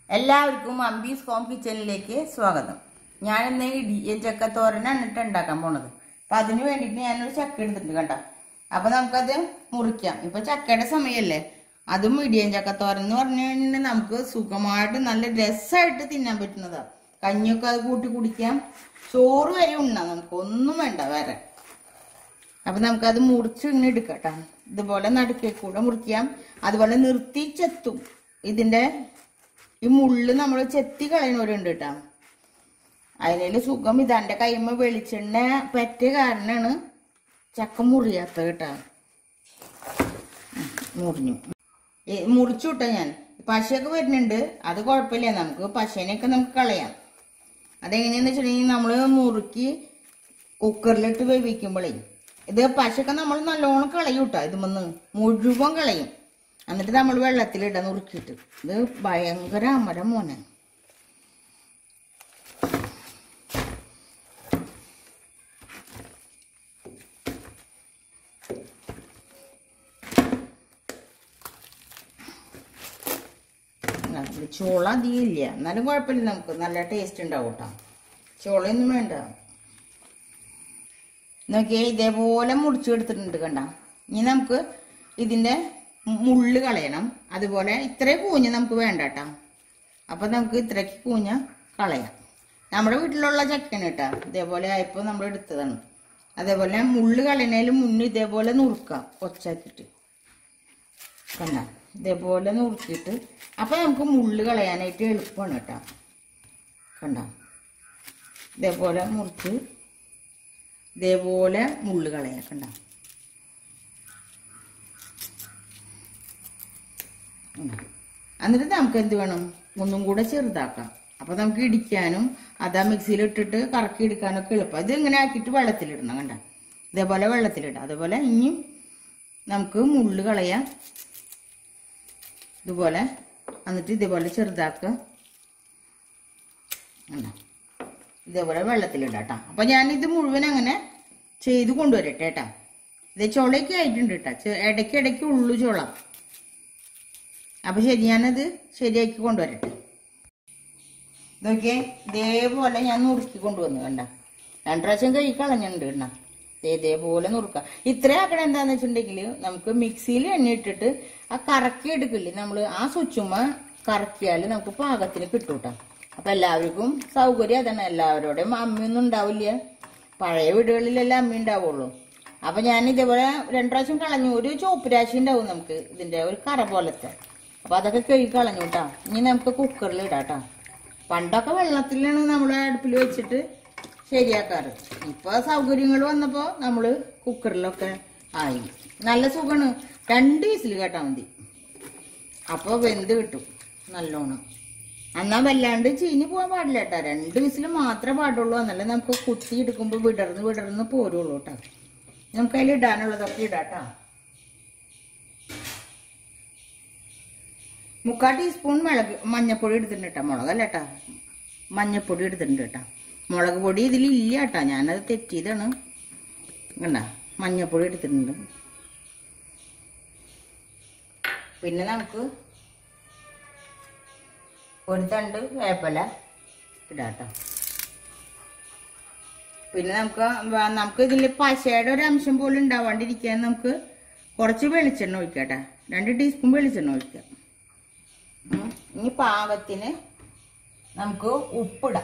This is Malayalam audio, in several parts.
എല്ലാവർക്കും അമ്പീസ് ഹോം കിച്ചണിലേക്ക് സ്വാഗതം. ഞാൻ ഇന്ന് ഇടിയഞ്ചക്ക തോരനാണ് ഉണ്ടാക്കാൻ പോണത്. അപ്പൊ അതിന് വേണ്ടിയിട്ട് ഞാനൊരു ചക്ക എടുത്തിട്ടുണ്ട് കണ്ട. അപ്പൊ നമുക്കത് മുറിക്കാം. ഇപ്പൊ ചക്കയുടെ സമയമല്ലേ. അതും ഇടിയഞ്ചക്ക തോരൻ എന്ന് പറഞ്ഞു കഴിഞ്ഞാൽ നമുക്ക് സുഖമായിട്ട് നല്ല രസമായിട്ട് തിന്നാൻ പറ്റുന്നതാ. കഞ്ഞിയൊക്കെ അത് കൂട്ടി കുടിക്കാം, ചോറ് വരെ ഉണ്ണാം, നമുക്ക് ഒന്നും വേണ്ട വേറെ. അപ്പൊ നമുക്കത് മുറിച്ച് ഇങ്ങനെ എടുക്കട്ടോ. ഇതുപോലെ നടുക്കേ കൂടെ മുറിക്കാം. അതുപോലെ നിർത്തി ചെത്തും. ഇതിന്റെ ഈ മുള്ള് നമ്മൾ ചെത്തി കളയുന്നവരുണ്ട് കേട്ടാ. അതിനേല് സുഖം ഇതാന്റെ കൈമ വെളിച്ചെണ്ണ പറ്റിയ കാരണമാണ് ചക്ക മുറിയാത്ത കേട്ടാ. മുറിച്ചു വിട്ടാ ഞാൻ. പശയൊക്കെ വരുന്നുണ്ട്, അത് കുഴപ്പമില്ല. നമുക്ക് പശേനെയൊക്കെ നമുക്ക് കളയാം. അതെങ്ങനെയാന്ന് വെച്ചിട്ടുണ്ടെങ്കിൽ നമ്മള് മുറുക്കി കുക്കറിലിട്ട് വേവിക്കുമ്പോഴേ ഇത് പശയൊക്കെ നമ്മൾ നല്ലോണം കളയും കേട്ടോ. ഇതുമെന്ന് മുഴുവൻ കളയും. എന്നിട്ട് നമ്മൾ വെള്ളത്തിലിടാൻ നുറുക്കിയിട്ട്. ഇത് ഭയങ്കര അമരം മോനെ. ചോള അധികം ഇല്ല, എന്നാലും കുഴപ്പമില്ല, നമുക്ക് നല്ല ടേസ്റ്റ് ഉണ്ടാവും കേട്ടോ. ചോളയൊന്നും വേണ്ട. നോക്കിയേ ഇതേപോലെ മുറിച്ചെടുത്തിട്ടുണ്ട് കണ്ട. ഇനി നമുക്ക് ഇതിന്റെ മുള്ള് കളയണം. അതുപോലെ ഇത്രയും കൂഞ്ഞ നമുക്ക് വേണ്ട കേട്ടോ. അപ്പൊ നമുക്ക് ഇത്രയ്ക്ക് കൂഞ്ഞ കളയാം. നമ്മുടെ വീട്ടിലുള്ള ചക്കയാണ് കേട്ടോ. ഇതേപോലെ ആയപ്പോ നമ്മൾ എടുത്തതാണ്. അതേപോലെ മുള്ള് കളയുന്നതിന് മുന്നേ ഇതേപോലെ നുറുക്കാം ഒച്ചാക്കിട്ട് കണ്ട. ഇതേപോലെ നുറുക്കിയിട്ട് അപ്പൊ നമുക്ക് മുള്ള് കളയാനായിട്ട് എളുപ്പമാണ് കേട്ടോ. കണ്ട ഇതേപോലെ മുറിച്ച് ഇതേപോലെ മുള്ള് കളയാം കണ്ട. എന്നിട്ട് നമുക്ക് എന്ത് വേണം, ഒന്നും കൂടെ ചെറുതാക്കാം. അപ്പൊ നമുക്ക് ഇടിക്കാനും അതാ മിക്സിയിൽ ഇട്ടിട്ട് കറക്കി എടുക്കാനൊക്കെ എളുപ്പം. ഇത് ഇങ്ങനെ ആക്കിയിട്ട് വെള്ളത്തിലിടണം കണ്ട. ഇതേപോലെ വെള്ളത്തിലിടാം. അതേപോലെ ഇനിയും നമുക്ക് മുള്ള് കളയാം ഇതുപോലെ. എന്നിട്ട് ഇതേപോലെ ചെറുതാക്കുക. ഇതേപോലെ വെള്ളത്തിലിടാം. അപ്പൊ ഞാനിത് മുഴുവൻ അങ്ങനെ ചെയ്ത് കൊണ്ടുവരട്ടെ കേട്ടാ. ഇത് ചുളയൊക്കെ ആയിട്ടുണ്ട് കേട്ടാ. ഇടയ്ക്കിടയ്ക്ക് ഉള്ളു ചുള. അപ്പൊ ശരി, ഞാനത് ശരിയാക്കി കൊണ്ടുവരട്ടെ. ഇതൊക്കെ ഇതേപോലെ ഞാൻ നുറുക്കി കൊണ്ടുവന്നു കണ്ട. 2 പ്രാവശ്യം കൈ കളഞ്ഞിട്ടുണ്ട് കണ്ട. ഇതേപോലെ നുറുക്കാം. ഇത്ര ആക്കണ എന്താന്ന് വെച്ചിട്ടുണ്ടെങ്കിൽ നമുക്ക് മിക്സിയിൽ എണ്ണ ഇട്ടിട്ട് ആ കറക്കി എടുക്കില്ലേ നമ്മള്, ആ സ്വിച്ചുമ്മ കറക്കിയാൽ നമുക്ക് പാകത്തിന് കിട്ടൂട്ടാ. അപ്പൊ എല്ലാവർക്കും സൗകര്യം അതാണ്. എല്ലാവരോടെയും അമ്മയൊന്നും ഉണ്ടാവില്ല. പഴയ വീടുകളിലെല്ലാം അമ്മ ഉണ്ടാവുള്ളൂ. അപ്പൊ ഞാൻ ഇതേപോലെ 2 പ്രാവശ്യം കളഞ്ഞു. ഒരു ചുവപ്പ് രാശി ഉണ്ടാവും നമുക്ക് ഇതിന്റെ ഒരു കറ പോലത്തെ. അപ്പൊ അതൊക്കെ കഴുകി കളഞ്ഞു കേട്ടാ. ഇനി നമുക്ക് കുക്കറിൽ ഇടാട്ടാ. പണ്ടൊക്കെ വെള്ളത്തിലാണ് നമ്മള് അടുപ്പിൽ വെച്ചിട്ട് ശരിയാക്കാറ്. ഇപ്പൊ സൗകര്യങ്ങൾ വന്നപ്പോ നമ്മള് കുക്കറിലൊക്കെ ആയി. നല്ല സുഖമാണ്. 2 വിസിൽ കേട്ടാ മതി. അപ്പൊ വെന്ത് കിട്ടും നല്ലോണം. എന്നാ വല്ലാണ്ട് ചീഞ്ഞ് പോകാൻ പാടില്ല കേട്ടാ. 2 വിസിൽ മാത്രമേ പാടുള്ളൂ. എന്നല്ലേ നമുക്ക് കുത്തി എടുക്കുമ്പോ വിടർന്ന് പോരുള്ളൂ കേട്ടാ. നമുക്ക് അതിൽ ഇടാനുള്ളതൊക്കെ ഇടാട്ടാ. 3/4 ടീസ്പൂൺ മഞ്ഞപ്പൊടി എടുത്തിട്ടുണ്ട് കേട്ടാ. മുളകല്ല കേട്ടാ, മഞ്ഞപ്പൊടി എടുത്തിട്ടുണ്ട് കേട്ടാ. മുളക് പൊടി ഇതിലില്ല കേട്ടാ, ഞാനത് തെറ്റിയതാണ് കണ്ട. മഞ്ഞപ്പൊടി എടുത്തിട്ടുണ്ട്. പിന്നെ നമുക്ക് ഒരു തണ്ട് വേപ്പില ഇടാട്ടോ. പിന്നെ നമുക്ക് ഇതിൽ പശയുടെ ഒരു അംശം പോലും ഉണ്ടാവാണ്ടിരിക്കാൻ നമുക്ക് കുറച്ച് വെളിച്ചെണ്ണ ഒഴിക്കാട്ടാ. 2 ടീസ്പൂൺ വെളിച്ചെണ്ണ ഒഴിക്കാം. ഇനി പാകത്തിന് നമുക്ക് ഉപ്പിടാം.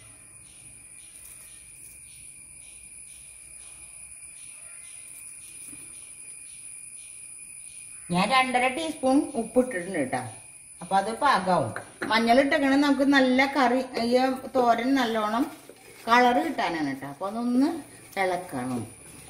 ഞാൻ 2.5 ടീസ്പൂൺ ഉപ്പ് ഇട്ടിട്ടുണ്ട് കേട്ടാ. അപ്പൊ അത് പാകാവും. മഞ്ഞളിട്ടേക്കണ നമുക്ക് നല്ല കറി, ഈ തോരൻ നല്ലോണം കളറ് കിട്ടാനാണ് കേട്ടോ. അപ്പൊ അതൊന്ന് ഇളക്കണം.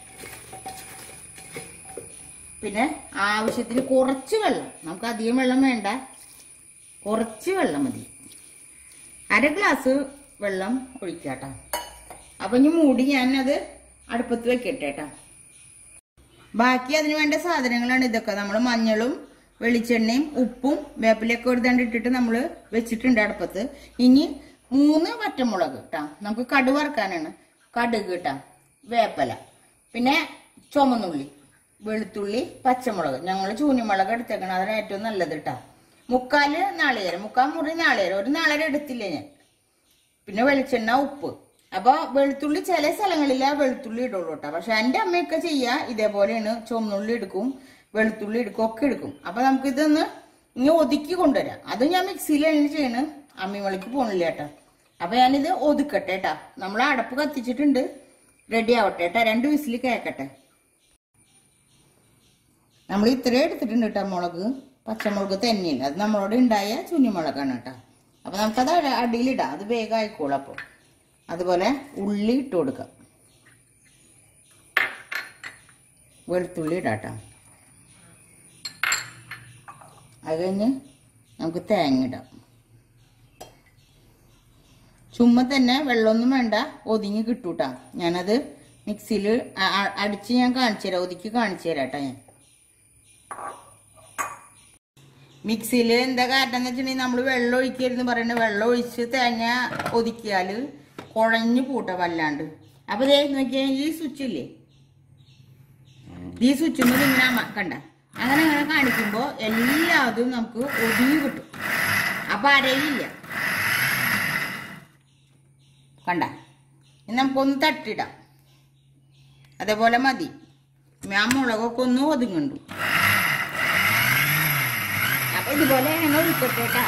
പിന്നെ ആവശ്യത്തിന് കുറച്ച് വെള്ളം, നമുക്ക് അധികം വെള്ളം വേണ്ട, കുറച്ച് വെള്ളം മതി. 1/2 ഗ്ലാസ് വെള്ളം ഒഴിക്കാട്ടോ. അപ്പൊ ഇനി മൂടി ഞാനത് അടുപ്പത്ത് വെക്കട്ടെ കേട്ടാ. ബാക്കി അതിന് വേണ്ട സാധനങ്ങളാണ് ഇതൊക്കെ. നമ്മൾ മഞ്ഞളും വെളിച്ചെണ്ണയും ഉപ്പും വേപ്പിലൊക്കെ ഒരു തണ്ട് ഇട്ടിട്ട് നമ്മൾ വെച്ചിട്ടുണ്ട് അടുപ്പത്ത്. ഇനി 3 പച്ചമുളക് കേട്ടാ. നമുക്ക് കടുക് വറുക്കാനാണ്. കടുക് കേട്ടാ, വേപ്പില, പിന്നെ ചുമന്നുള്ളി, വെളുത്തുള്ളി, പച്ചമുളക്. ഞങ്ങൾ ചൂനിമുളക് എടുത്തേക്കണം, അതാണ് ഏറ്റവും നല്ലത് കേട്ടാ. മുക്കാല് നാളികേരം, 3/4 മുറി നാളികേരം. ഒരു നാളികേരം എടുത്തില്ല ഞാൻ. പിന്നെ വെളിച്ചെണ്ണ, ഉപ്പ്. അപ്പൊ വെളുത്തുള്ളി ചില സ്ഥലങ്ങളിൽ വെളുത്തുള്ളി ഇടുള്ളൂ കേട്ടോ. പക്ഷെ എൻ്റെ അമ്മയൊക്കെ ചെയ്യാ ഇതേപോലെയാണ്. ചുവന്നുള്ളി എടുക്കും, വെളുത്തുള്ളി എടുക്കും, ഒക്കെ എടുക്കും. അപ്പൊ നമുക്ക് ഇതൊന്ന് ഇങ്ങനെ ഒതുക്കി കൊണ്ടുവരാം. അത് ഞാൻ മിക്സിയിലാണ് ചെയ്യണ്, അമ്മിമളിക്ക് പോണില്ല കേട്ടോ. അപ്പൊ ഞാനിത് ഒതുക്കട്ടെ കേട്ടാ. നമ്മൾ അടപ്പ് കത്തിച്ചിട്ടുണ്ട്, റെഡി ആവട്ടെ കേട്ടാ. 2 വിസിൽ കേക്കട്ടെ. നമ്മൾ ഇത്രയും എടുത്തിട്ടുണ്ട് കേട്ടോ മുളക്. പച്ചമുളക് തന്നെയില്ല, അത് നമ്മളോട് ഉണ്ടായ ചുന്നിമുളകാണ് കേട്ടോ. അപ്പൊ നമുക്കത് അടിയിലിടാം, അത് വേഗം ആയിക്കോളും. അപ്പോൾ അതുപോലെ ഉള്ളി ഇട്ട് കൊടുക്കാം, വെളുത്തുള്ളി ഇടാട്ടോ. അത് കഴിഞ്ഞ് നമുക്ക് തേങ്ങ ഇടാം. ചുമ്മാ തന്നെ വെള്ളമൊന്നും വേണ്ട, ഒതുങ്ങി കിട്ടൂട്ടാ. ഞാനത് മിക്സിയിൽ അടിച്ച് ഞാൻ കാണിച്ചു തരാം, ഒതുക്കി കാണിച്ചു തരാം കേട്ടോ. ഞാൻ മിക്സിയിൽ എന്താ കാരണം എന്ന് വെച്ചിട്ടുണ്ടെങ്കിൽ നമ്മൾ വെള്ളം ഒഴിക്കരുതെന്ന് പറയുന്നത്, വെള്ളം ഒഴിച്ച് തേങ്ങ ഒതുക്കിയാൽ കുഴഞ്ഞു പൂട്ട വല്ലാണ്ട്. അപ്പൊ ദേ നോക്കിയാൽ ഈ സ്വിച്ച് ഇല്ലേ, ഈ സ്വിച്ചിൽ ഇങ്ങനെ കണ്ട അങ്ങനെ അങ്ങനെ കാണിക്കുമ്പോൾ എല്ലാതും നമുക്ക് ഒതുങ്ങി കിട്ടും. അപ്പൊ അരയില്ല കണ്ട. നമുക്കൊന്ന് തട്ടിടാം, അതേപോലെ മതി. ആ മുളകൊക്കെ ഒന്ന് ഒതുങ്ങുന്നുണ്ട്. അപ്പൊ ഇതുപോലെ ഞങ്ങൾ ഒഴിക്കട്ടെ.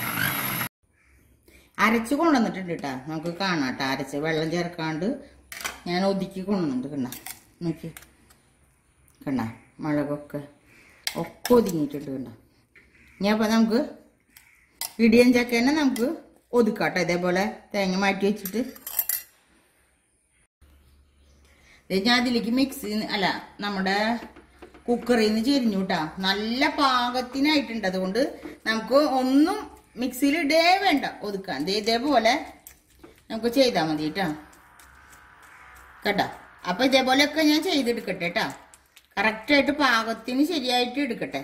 അരച്ച് കൊണ്ടുവന്നിട്ടുണ്ട് കേട്ടാ, നമുക്ക് കാണാം കേട്ടോ. അരച്ച് വെള്ളം ചേർക്കാണ്ട് ഞാൻ ഒതുക്കി കൊണ്ടുവന്നിട്ടുണ്ട്. കണ്ട നോക്കി, കണ്ട മുളകൊക്കെ ഒതുങ്ങിയിട്ടുണ്ട്. കണ്ട ഇനി അപ്പൊ നമുക്ക് ഇടിയൻ ചക്കേനെ നമുക്ക് ഒതുക്കാട്ടോ. ഇതേപോലെ തേങ്ങ മാറ്റി വെച്ചിട്ട് ഞാൻ അതിലേക്ക് മിക്സി അല്ല നമ്മുടെ കുക്കറിൽ നിന്ന് ചെരിഞ്ഞു കേട്ടാ. നല്ല പാകത്തിനായിട്ടുണ്ട്. അതുകൊണ്ട് നമുക്ക് ഒന്നും മിക്സിയിൽ ഇടേ വേണ്ട ഒതുക്കാൻ. ഇതേപോലെ നമുക്ക് ചെയ്താൽ മതി കേട്ടാ കേട്ടാ. അപ്പൊ ഇതേപോലെയൊക്കെ ഞാൻ ചെയ്തെടുക്കട്ടെ കേട്ടാ. കറക്റ്റായിട്ട് പാകത്തിന് ശരിയായിട്ട് എടുക്കട്ടെ.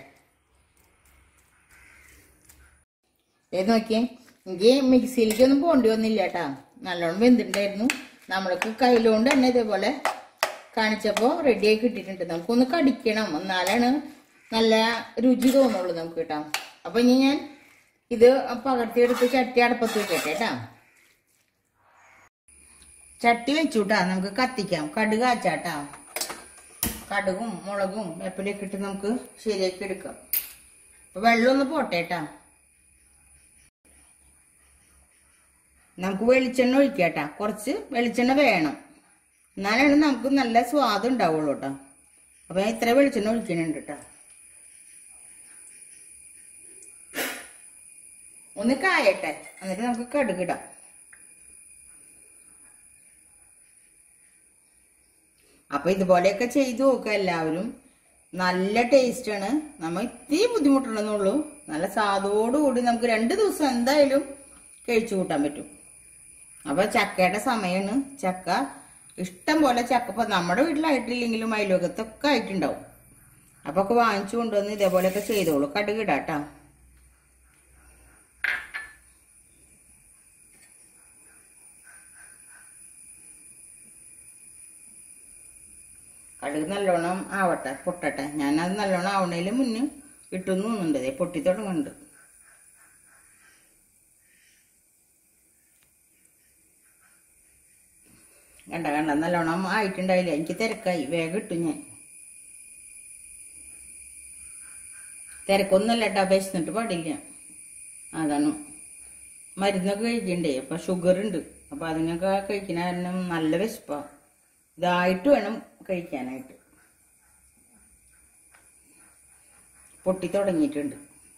നോക്കിയേ, എനിക്ക് മിക്സിയിലേക്കൊന്നും പോണ്ടി വന്നില്ല കേട്ടാ. നല്ലോണം വെന്തിട്ടുണ്ടായിരുന്നു. നമ്മൾക്ക് കയ്യിലോണ്ട് തന്നെ ഇതേപോലെ കാണിച്ചപ്പോ റെഡിയായി കിട്ടിയിട്ടുണ്ട്. നമുക്കൊന്ന് കടിക്കണം, എന്നാലാണ് നല്ല രുചി തോന്നുള്ളൂ നമുക്ക് കേട്ടോ. അപ്പൊ ഇനി ഞാൻ ഇത് പകർത്തിയെടുത്ത് ചട്ടി അടുപ്പത്ത് വെക്കട്ടെ കേട്ടാ. ചട്ടി വെച്ചുട്ടാ, നമുക്ക് കത്തിക്കാം. കടുക് കാച്ചാട്ടാ. കടുകും മുളകും വേപ്പിലൊക്കെ ഇട്ട് നമുക്ക് ശരിയാക്കി എടുക്കാം. അപ്പൊ വെള്ളം ഒന്ന് പോട്ടേട്ടാ. നമുക്ക് വെളിച്ചെണ്ണ ഒഴിക്കാട്ടാ. കുറച്ച് വെളിച്ചെണ്ണ വേണം, എന്നാലാണ് നമുക്ക് നല്ല സ്വാദ് ഉണ്ടാവുള്ളൂ കേട്ടോ. അപ്പൊ ഞാൻ ഇത്ര വെളിച്ചെണ്ണ ഒഴിക്കുന്നുണ്ട് കേട്ടോ. ഒന്ന് കായട്ടെ, എന്നിട്ട് നമുക്ക് കടുകിടാം. അപ്പൊ ഇതുപോലെയൊക്കെ ചെയ്തു നോക്കുക എല്ലാവരും. നല്ല ടേസ്റ്റാണ്. നമ്മൾ ഇത്തിരി ബുദ്ധിമുട്ടുണ്ടെന്നുള്ളൂ. നല്ല സ്വാദോടുകൂടി നമുക്ക് 2 ദിവസം എന്തായാലും കഴിച്ചു കൂട്ടാൻ പറ്റും. അപ്പൊ ചക്കയുടെ സമയമാണ്. ചക്ക ഇഷ്ടം പോലെ ചക്ക ഇപ്പൊ നമ്മുടെ വീട്ടിലായിട്ടില്ലെങ്കിലും അയലോകത്തൊക്കെ ആയിട്ടുണ്ടാവും. അപ്പൊ ഒക്കെ വാങ്ങിച്ചു കൊണ്ടുവന്ന് ഇതേപോലെയൊക്കെ ചെയ്തോളൂ. കടുകിടാട്ടാ. കടുക് നല്ലോണം ആവട്ടെ, പൊട്ടട്ടെ. ഞാനത് നല്ലോണം ആവണേല് മുന്നേ ഇട്ടുന്ന് തോന്നുന്നുണ്ട്. പൊട്ടി തുടങ്ങുന്നുണ്ട്. കണ്ട കണ്ട നല്ലോണം ആയിട്ടുണ്ടായില്ല. എനിക്ക് തിരക്കായി, വേഗം ഇട്ടു ഞാൻ. തിരക്കൊന്നുമല്ല കേട്ടോ, വിശന്നിട്ട് പാടില്ല. അതാണ് മരുന്നൊക്കെ കഴിക്കണ്ടേ. അപ്പൊ ഷുഗർ ഉണ്ട്. അപ്പൊ അതിനൊക്കെ കഴിക്കുന്ന കാരണം നല്ല വിശപ്പാ. ഇതായിട്ട് വേണം കഴിക്കാനായിട്ട്. പൊട്ടി തുടങ്ങിയിട്ടുണ്ട്.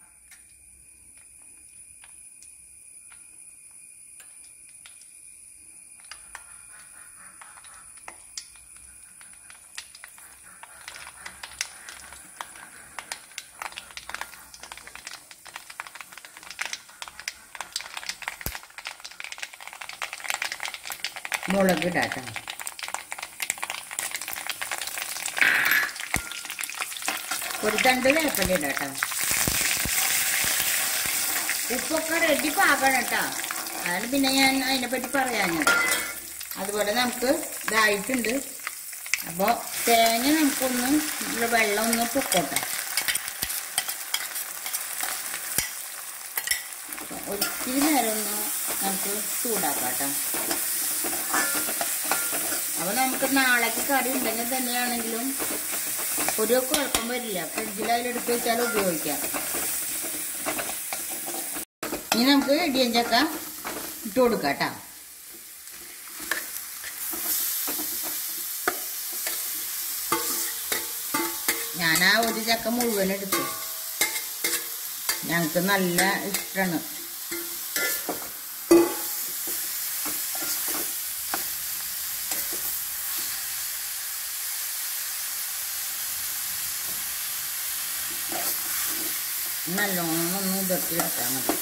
മുളക് ഇടാട്ടോ. ഒരു 2 വേപ്പില ഇടാട്ടോ. ഉപ്പൊക്കെ റെഡി പാകണം കേട്ടോ. അതാണ് പിന്നെ ഞാൻ അതിനെപ്പറ്റി പറയാനുണ്ട്. അതുപോലെ നമുക്ക് ഇതായിട്ടുണ്ട്. അപ്പോൾ തേങ്ങ നമുക്കൊന്ന് വെള്ളം ഒന്ന് പൊക്കോട്ടെ. ഒത്തിരി നേരം ഒന്ന് നമുക്ക് ചൂടാക്കാം കേട്ടോ. അപ്പൊ നമുക്ക് നാളേക്ക് കറി ഉണ്ടെങ്കിൽ തന്നെയാണെങ്കിലും ഒരു കുഴപ്പം വരില്ല. ഫ്രിഡ്ജിൽ അതിലെടുത്ത് വെച്ചാൽ ഉപയോഗിക്കാം. ഇനി നമുക്ക് ഇടിയൻ ചക്ക ഇട്ട് കൊടുക്കാം കേട്ടോ. ഞാൻ ആ ഒരു ചക്ക മുഴുവൻ എടുത്തു. ഞങ്ങൾക്ക് നല്ല ഇഷ്ടമാണ്. നല്ലോണം ഒന്ന് ഇതൊക്കെ വെക്കാൻ മതി.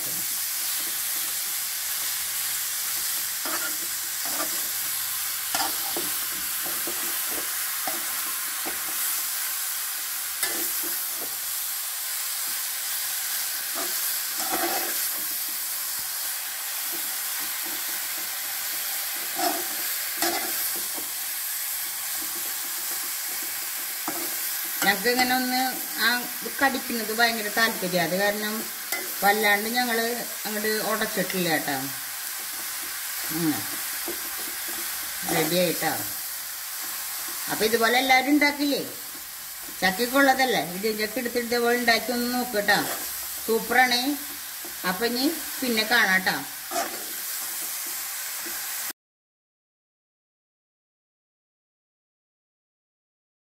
ഞങ്ങൾക്ക് ഇങ്ങനെ ഒന്ന് ആ കടിക്കുന്നത് ഭയങ്കര താല്പര്യം. അത് കാരണം വല്ലാണ്ട് ഞങ്ങള് അങ്ങോട്ട് ഉടച്ചിട്ടില്ല കേട്ടോ. റെഡി ആയിട്ടോ. അപ്പൊ ഇതുപോലെ എല്ലാവരും ഉണ്ടാക്കില്ലേ? ചക്കയ്ക്കുള്ളതല്ലേ? ഇടിയഞ്ചക്ക എടുത്തിട്ട് ഇതുപോലെ ഉണ്ടാക്കി ഒന്ന് നോക്കട്ടോ. സൂപ്പറാണ്. അപ്പൊ ഇനി പിന്നെ കാണാട്ടോ.